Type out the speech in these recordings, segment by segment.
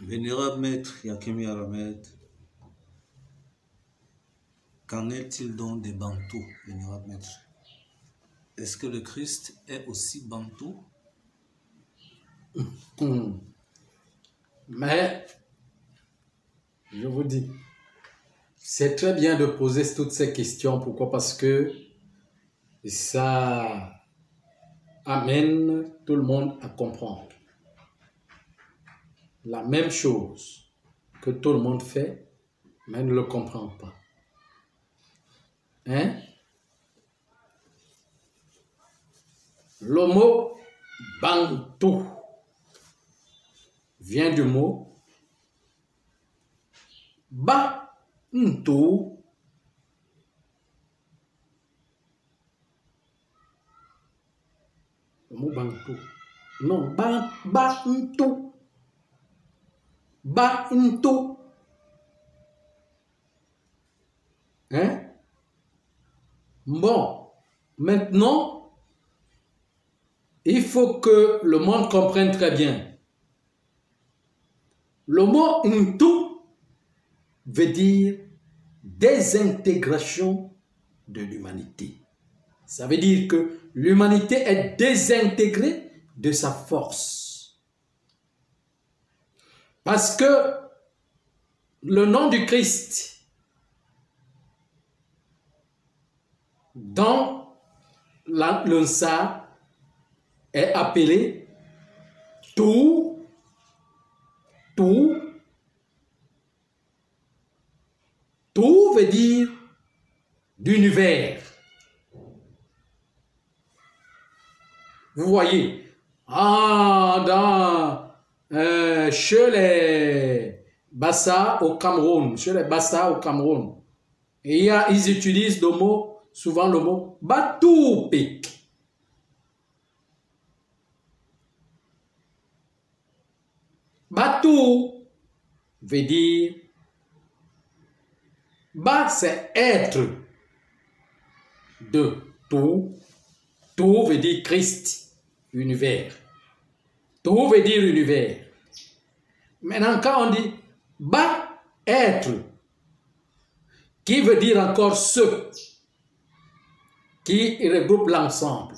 Vénérable maître Yakimi Aramet, qu'en est-il donc des Bantous, vénérable maître? Est-ce que le Christ est aussi Bantou? Mais, je vous dis, c'est très bien de poser toutes ces questions. Pourquoi? Parce que ça amène tout le monde à comprendre la même chose que tout le monde fait, mais ne le comprend pas. Hein? Le mot Bantou vient du mot Bantou. Le mot Bantou. Non, Bantou. Bantou. Hein? Bon, maintenant, il faut que le monde comprenne très bien. Le mot Ntou veut dire désintégration de l'humanité. Ça veut dire que l'humanité est désintégrée de sa force. Parce que le nom du Christ dans l'Unsa est appelé tout veut dire d'univers. Vous voyez, chez les Bassa au Cameroun, ils utilisent souvent le mot Batoupik. Batou veut dire, c'est être de tout. Tout veut dire Christ, univers. Tout veut dire univers. Maintenant, quand on dit être, qui veut dire encore ce, qui regroupe l'ensemble.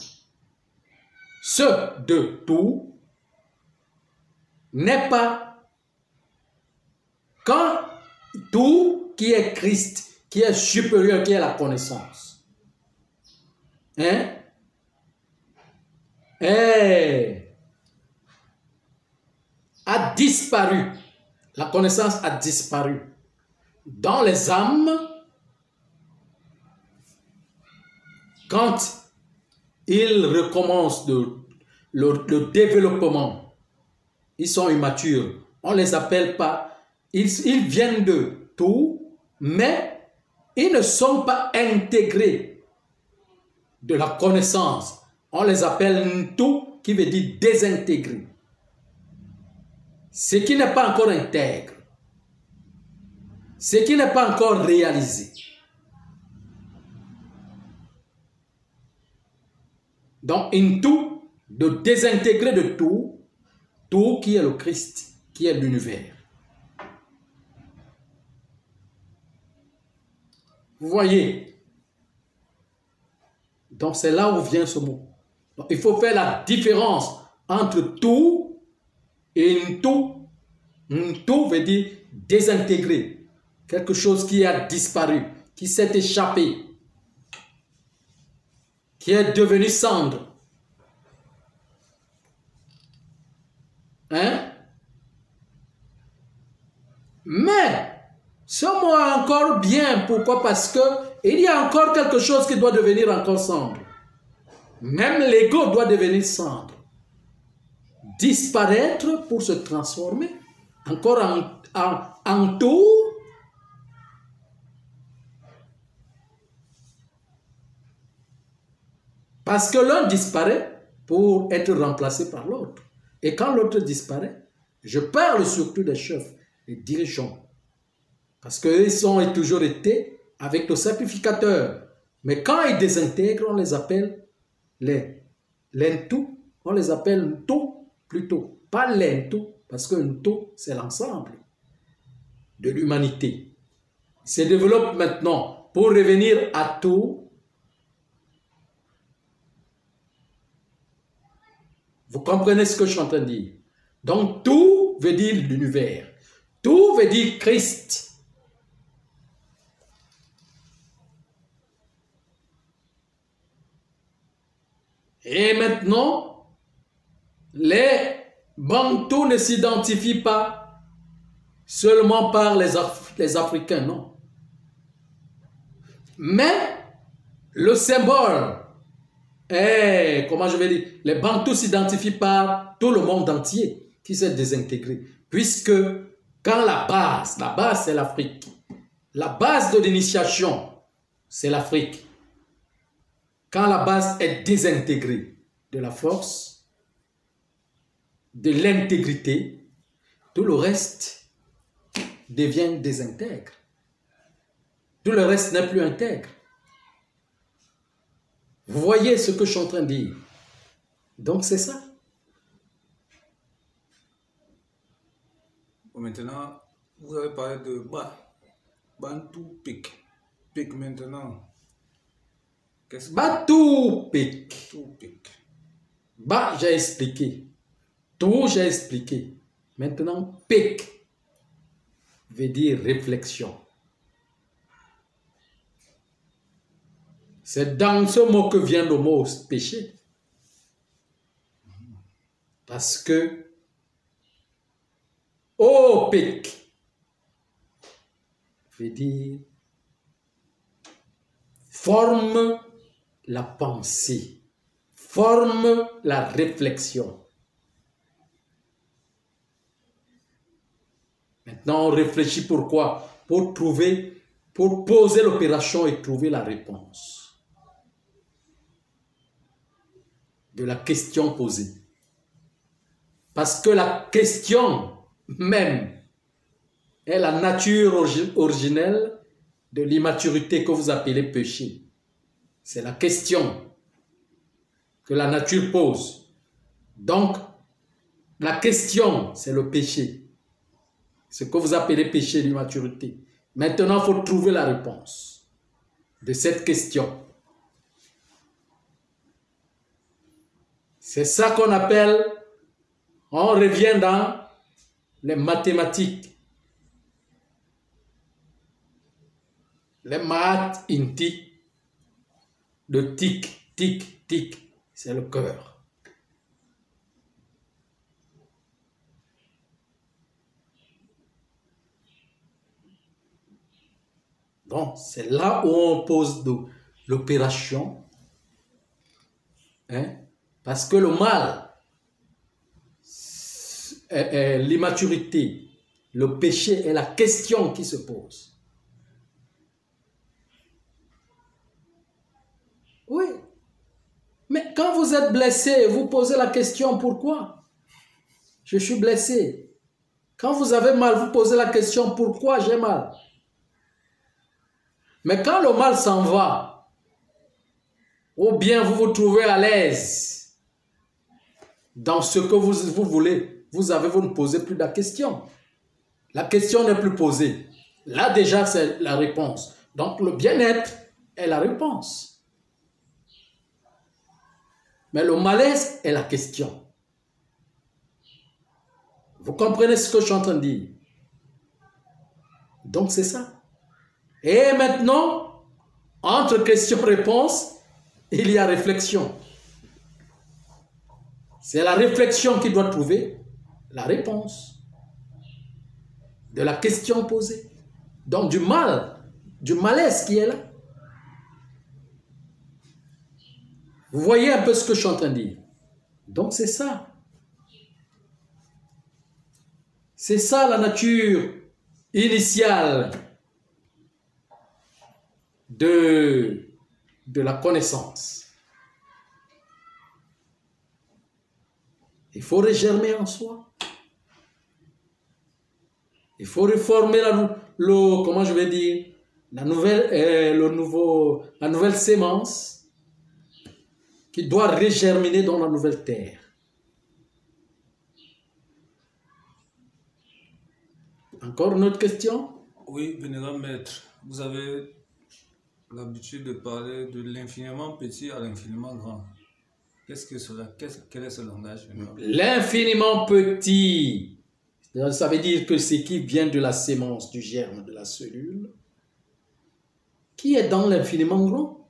Ce de tout n'est pas quand tout qui est Christ, qui est supérieur, qui est la connaissance. Hein? A disparu. La connaissance a disparu. Dans les âmes, quand ils recommencent le développement, ils sont immatures. On ne les appelle pas, ils viennent de tout, mais ils ne sont pas intégrés de la connaissance. On les appelle tout, qui veut dire désintégré. Ce qui n'est pas encore intègre. Ce qui n'est pas encore réalisé. Donc, une tout, de désintégrer de tout, tout qui est le Christ, qui est l'univers. Vous voyez? Donc, c'est là où vient ce mot. Donc, il faut faire la différence entre tout et une tout. Une tout veut dire désintégrer. Quelque chose qui a disparu, qui s'est échappé, qui est devenu cendre. Hein? Mais, ce mot est encore bien. Pourquoi? Parce que il y a encore quelque chose qui doit devenir encore cendre. Même l'ego doit devenir cendre. Disparaître pour se transformer encore en tout. Parce que l'un disparaît pour être remplacé par l'autre. Et quand l'autre disparaît, je parle surtout des chefs, des dirigeants. Parce qu'ils ont toujours été avec le sacrificateur. Mais quand ils désintègrent, on les appelle les tout. On les appelle tout plutôt. Pas l'entou, Parce qu'un tout, c'est l'ensemble de l'humanité. Il se développe maintenant pour revenir à tout. Vous comprenez ce que je suis en train de dire? Donc, tout veut dire l'univers. Tout veut dire Christ. Et maintenant, les Bantous ne s'identifient pas seulement par les Africains, non. Mais le symbole est, comment je vais dire, les Bantous s'identifient par tout le monde entier qui s'est désintégré. Puisque quand la base c'est l'Afrique. La base de l'initiation, c'est l'Afrique. Quand la base est désintégrée de la force, de l'intégrité, tout le reste devient désintègre. Tout le reste n'est plus intègre. Vous voyez ce que je suis en train de dire. Donc c'est ça. Maintenant, vous avez parlé de Bantou Pic. Pic maintenant. Tout pic. Tout pic. J'ai expliqué. Tout, j'ai expliqué. Maintenant, pic veut dire réflexion. C'est dans ce mot que vient le mot péché. Parce que pic veut dire forme la pensée, forme la réflexion. Maintenant, on réfléchit pourquoi? Pour poser l'opération et trouver la réponse de la question posée. Parce que la question même est la nature originelle de l'immaturité que vous appelez péché. C'est la question que la nature pose. Donc, la question, c'est le péché. Ce que vous appelez péché, l'immaturité. Maintenant, il faut trouver la réponse de cette question. C'est ça qu'on appelle, on revient dans les mathématiques. Les maths inti. Le tic, tic, tic, c'est le cœur. Donc, c'est là où on pose l'opération. Parce que le mal, l'immaturité, le péché est la question qui se pose. Oui. Mais quand vous êtes blessé, vous posez la question pourquoi? Je suis blessé. Quand vous avez mal, vous posez la question pourquoi j'ai mal? Mais quand le mal s'en va, ou bien vous vous trouvez à l'aise dans ce que vous voulez, vous ne posez plus la question. La question n'est plus posée. Là déjà, c'est la réponse. Donc le bien-être est la réponse. Mais le malaise est la question. Vous comprenez ce que je suis en train de dire? Donc c'est ça. Et maintenant, entre question-réponse, il y a réflexion. C'est la réflexion qui doit trouver la réponse de la question posée. Donc du malaise qui est là. Vous voyez un peu ce que je suis en train de dire. Donc c'est ça. C'est ça la nature initiale de la connaissance. Il faut regermer en soi. Il faut reformer la nouvelle sémence qui doit regerminer dans la nouvelle terre. Encore une autre question? Oui, vénérable maître, vous avez l'habitude de parler de l'infiniment petit à l'infiniment grand. Qu'est-ce que cela? Quel est ce langage? L'infiniment petit, ça veut dire que ce qui vient de la sémence, du germe, de la cellule, qui est dans l'infiniment grand.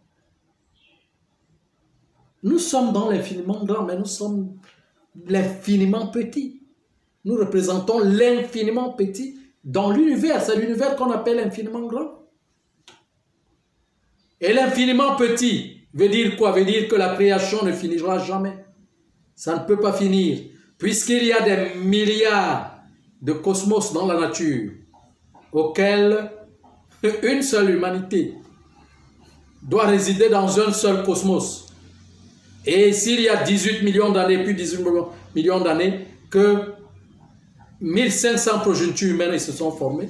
Nous sommes dans l'infiniment grand, mais nous sommes l'infiniment petit. Nous représentons l'infiniment petit dans l'univers. C'est l'univers qu'on appelle l'infiniment grand. Et l'infiniment petit veut dire quoi? Veut dire que la création ne finira jamais. Ça ne peut pas finir. Puisqu'il y a des milliards de cosmos dans la nature, auxquels une seule humanité doit résider dans un seul cosmos. Et s'il y a 18 millions d'années, plus 18 millions d'années, que 1500 progénitures humaines se sont formées,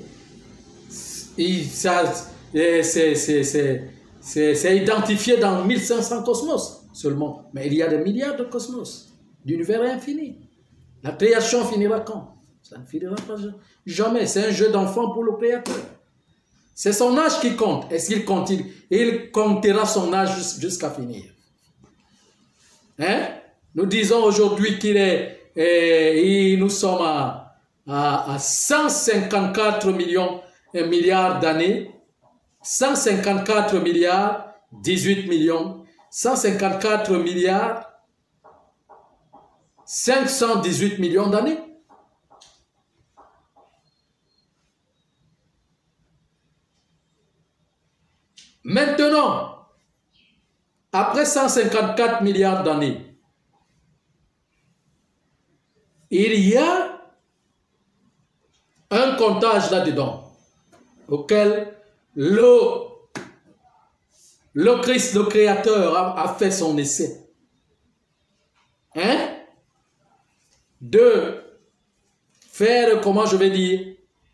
c'est identifié dans 1500 cosmos seulement. Mais il y a des milliards de cosmos. L'univers est infini. La création finira quand? Ça ne finira pas jamais. C'est un jeu d'enfant pour le Créateur. C'est son âge qui compte. Est-ce qu'il continue? Il comptera son âge jusqu'à finir. Hein? Nous disons aujourd'hui qu'il est, nous sommes à 154 milliards d'années, 154 milliards, 18 millions, 154 milliards, 518 millions d'années. Maintenant, après 154 milliards d'années, il y a un comptage là-dedans auquel le Christ, le Créateur, a fait son essai. Hein? De faire, comment je vais dire,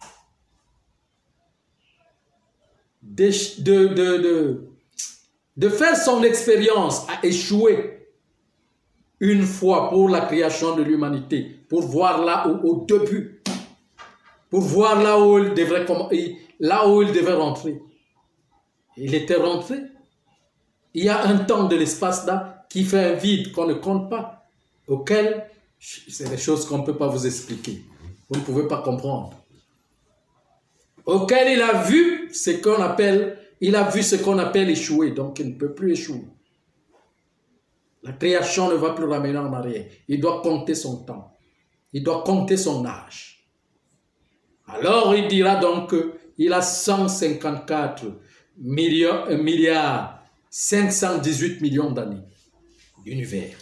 de faire son expérience à échouer une fois pour la création de l'humanité, pour voir là où, au début, pour voir là où il devait rentrer. Il était rentré. Il y a un temps de l'espace là qui fait un vide qu'on ne compte pas, auquel c'est des choses qu'on ne peut pas vous expliquer. Vous ne pouvez pas comprendre. Auquel il a vu ce qu'on appelle, échouer, donc il ne peut plus échouer. La création ne va plus ramener en arrière. Il doit compter son temps. Il doit compter son âge. Alors il dira donc qu'il a 154 milliards 518 millions d'années d'univers.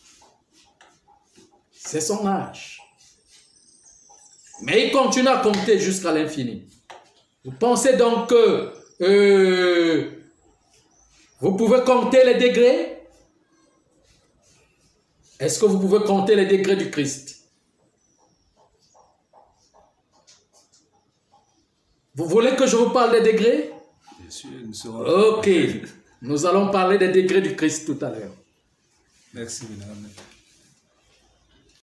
C'est son âge. Mais il continue à compter jusqu'à l'infini. Vous pensez donc que vous pouvez compter les degrés? Est-ce que vous pouvez compter les degrés du Christ? Vous voulez que je vous parle des degrés? Bien sûr, Ok. Nous allons parler des degrés du Christ tout à l'heure. Merci, mesdames.